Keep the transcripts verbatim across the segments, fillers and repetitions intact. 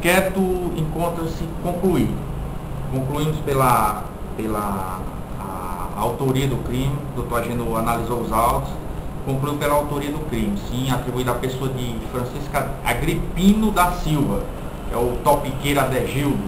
inquérito encontra-se concluído. Concluímos pela, pela a, a autoria do crime, o doutor Agenor analisou os autos, concluiu pela autoria do crime, sim, atribuído à pessoa de Francisca Agripino da Silva, que é o topiqueiro Adegildo,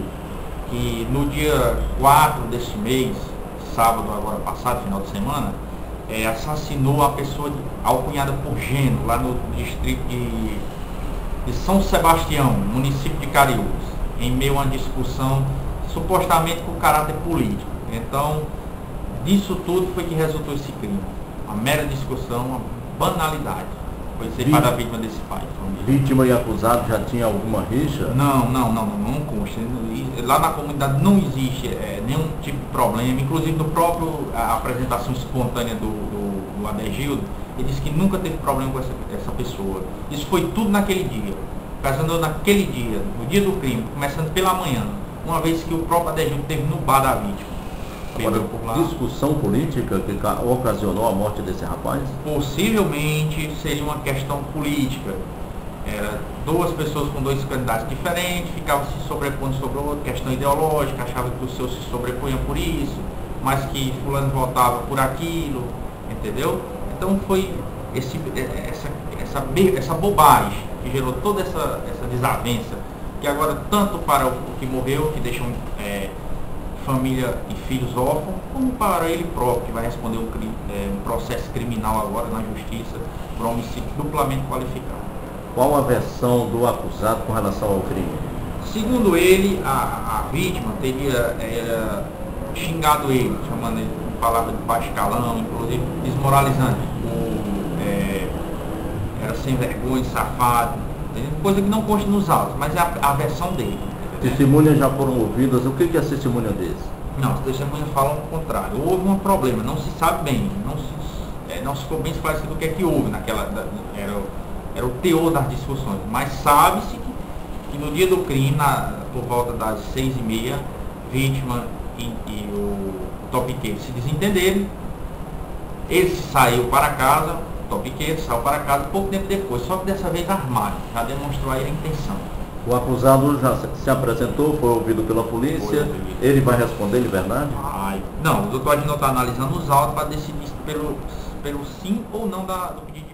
que no dia quatro deste mês, sábado agora passado, final de semana, é, assassinou a pessoa de, alcunhada por Geno, lá no distrito de, de São Sebastião, município de Cariús, em meio a uma discussão supostamente com caráter político. Então, disso tudo foi que resultou esse crime. Uma mera discussão, uma banalidade. Foi ser para a vítima desse pai. Vítima e acusado já tinha alguma rixa? Não, não, não, não, não consta. Lá na comunidade não existe é, nenhum tipo de problema. Inclusive no próprio a apresentação espontânea do, do, do Adegildo, ele disse que nunca teve problema com essa, essa pessoa. Isso foi tudo naquele dia. Ocasionou naquele dia, no dia do crime, começando pela manhã, uma vez que o próprio Adegildo esteve no bar da vítima. Agora, discussão política que ocasionou a morte desse rapaz? Possivelmente seria uma questão política. Era duas pessoas com dois candidatos diferentes, ficavam se sobrepondo sobre outra, questão ideológica, achavam que os seus se sobrepunham por isso, mas que fulano votava por aquilo, entendeu? Então foi esse, essa, essa, essa bobagem que gerou toda essa, essa desavença, que agora tanto para o que morreu, que deixou é, família e filhos órfãos, como para ele próprio, que vai responder um, é, um processo criminal agora na justiça por homicídio duplamente qualificado. Qual a versão do acusado com relação ao crime? Segundo ele, a, a vítima teria é, xingado ele, chamando ele de palavra de baixo calão, inclusive desmoralizando, o, é, era sem vergonha, safado, coisa que não consta nos autos, mas é a, a versão dele. Testemunhas já foram ouvidas, o que é a testemunha desse? Não, as testemunhas falam o contrário. Houve um problema, não se sabe bem, não se, é, não se ficou bem esclarecido o que é que houve naquela, da, era, era o teor das discussões, mas sabe-se que, que no dia do crime, na, por volta das seis e meia, vítima e, e o, o topiqueiro se desentenderam, ele saiu para casa, o topiqueiro saiu para casa pouco tempo depois, só que dessa vez armado, já demonstrou aí a intenção. O acusado já se apresentou, foi ouvido pela polícia, foi ele vai responder em verdade? Ai, não, o doutor Agenor está analisando os autos para decidir pelo, pelo sim ou não da, do pedido